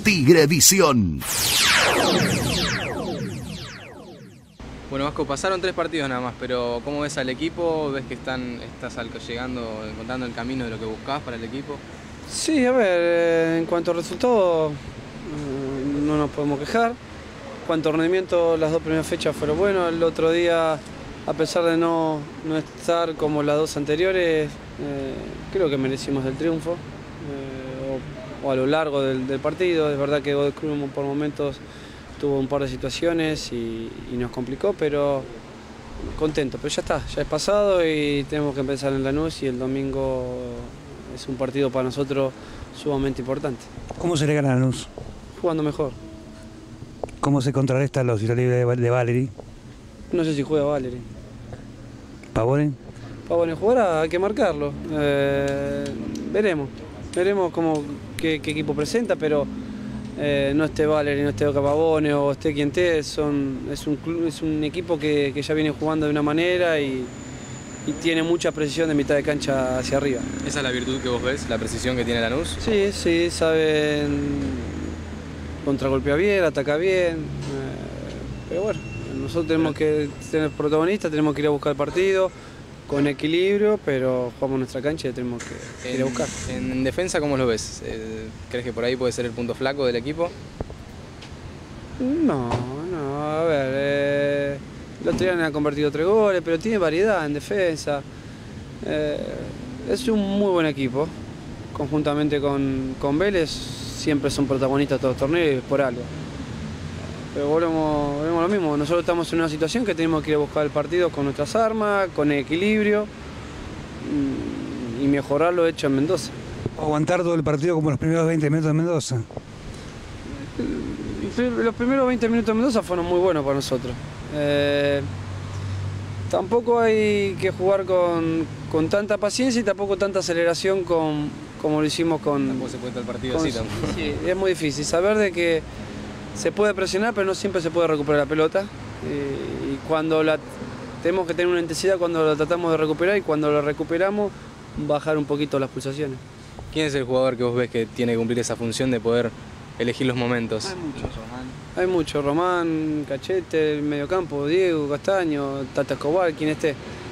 Tigrevisión. Bueno, Vasco, pasaron 3 partidos nada más, pero ¿cómo ves al equipo? ¿Ves que estás llegando, encontrando el camino de lo que buscabas para el equipo? Sí, a ver, en cuanto a resultados, no nos podemos quejar. En cuanto a rendimiento, las 2 primeras fechas fueron buenas. El otro día, a pesar de no estar como las 2 anteriores, creo que merecimos el triunfo. O a lo largo del partido. Es verdad que Godoy Cruz por momentos tuvo un par de situaciones y nos complicó, pero contento. Pero ya está, ya es pasado y tenemos que empezar en Lanús y el domingo es un partido para nosotros sumamente importante. ¿Cómo se le gana a Lanús? Jugando mejor. ¿Cómo se contrarresta los tiros libres de Valeri? No sé si juega Valeri. ¿Pavone? Pavone jugará, hay que marcarlo. Veremos qué equipo presenta, pero no esté Valeri, no esté Pavone o esté quien esté, es un equipo que ya viene jugando de una manera y tiene mucha precisión de mitad de cancha hacia arriba. ¿Esa es la virtud que vos ves, la precisión que tiene Lanús? Sí, saben contragolpear bien, atacar bien, pero bueno, nosotros tenemos que tener protagonistas, tenemos que ir a buscar el partido con equilibrio, pero jugamos nuestra cancha y tenemos que ir a buscar. En defensa, ¿cómo lo ves? ¿Crees que por ahí puede ser el punto flaco del equipo? No, a ver, el otro día han convertido 3 goles, pero tiene variedad en defensa. Es un muy buen equipo, conjuntamente con Vélez, siempre son protagonistas de todos los torneos por algo. Pero volvemos a lo mismo, nosotros estamos en una situación que tenemos que ir a buscar el partido con nuestras armas, con equilibrio y mejorar lo hecho en Mendoza. ¿Aguantar todo el partido como los primeros 20 minutos de Mendoza? Los primeros 20 minutos de Mendoza fueron muy buenos para nosotros. Tampoco hay que jugar con tanta paciencia y tampoco tanta aceleración como lo hicimos con... Tampoco se puede estar el partido así tampoco. Sí, es muy difícil saber de que se puede presionar, pero no siempre se puede recuperar la pelota. Y cuando tenemos que tener una intensidad cuando la tratamos de recuperar y cuando la recuperamos, bajar un poquito las pulsaciones. ¿Quién es el jugador que vos ves que tiene que cumplir esa función de poder elegir los momentos? Hay muchos, Román, Cachete, el mediocampo, Diego, Castaño, Tata Escobar, quien esté.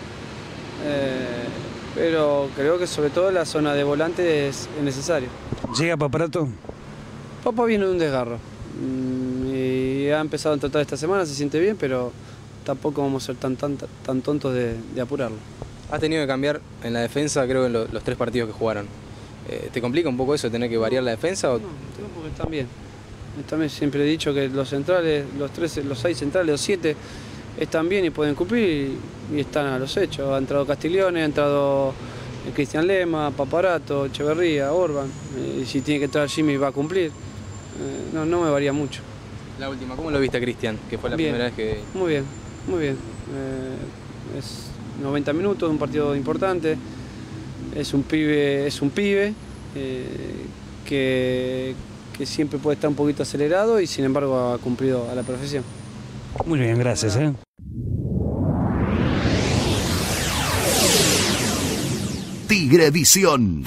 Pero creo que sobre todo la zona de volante es necesario. ¿Llega Paparato? Papa viene de un desgarro. Y ha empezado a tratar esta semana, se siente bien, pero tampoco vamos a ser tan tontos de apurarlo. Has tenido que cambiar en la defensa, creo, en los 3 partidos que jugaron. ¿Te complica un poco eso, tener que variar la defensa? No, porque están bien. También siempre he dicho que los centrales, los 6 centrales, los 7, están bien y pueden cumplir y están a los hechos. Ha entrado Castiglione, ha entrado Cristian Lema, Paparato, Echeverría, Orban. Y si tiene que entrar Jimmy va a cumplir. No me varía mucho. La última, ¿cómo lo viste a Cristian? Que fue la Bien, primera vez que... Muy bien. Es 90 minutos, un partido importante. Es un pibe que siempre puede estar un poquito acelerado y sin embargo ha cumplido a la perfección. Muy bien, gracias. Tigrevisión.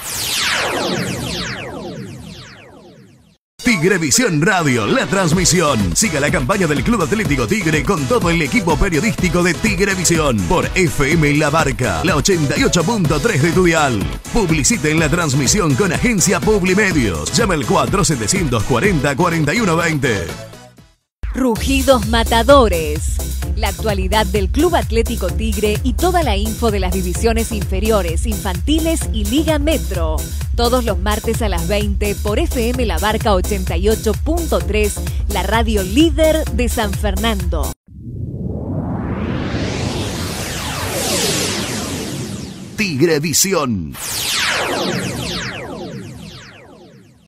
Tigrevisión Radio, la transmisión. Siga la campaña del Club Atlético Tigre con todo el equipo periodístico de Tigrevisión por FM La Barca, la 88.3 de tu dial. Publicite en la transmisión con Agencia Publimedios. Llama al 4740-4120. Rugidos Matadores. La actualidad del Club Atlético Tigre y toda la info de las divisiones inferiores, infantiles y Liga Metro. Todos los martes a las 20 por FM La Barca 88.3, la radio líder de San Fernando. Tigrevisión.